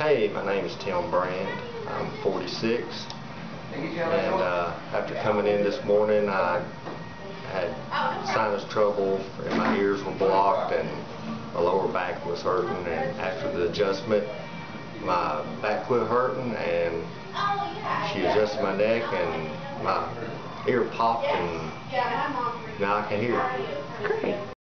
Hey, my name is Tim Brand. I'm 46, and after coming in this morning, I had sinus trouble, and my ears were blocked, and my lower back was hurting. And after the adjustment, my back quit hurting, and she adjusted my neck, and my ear popped, and now I can hear. Great.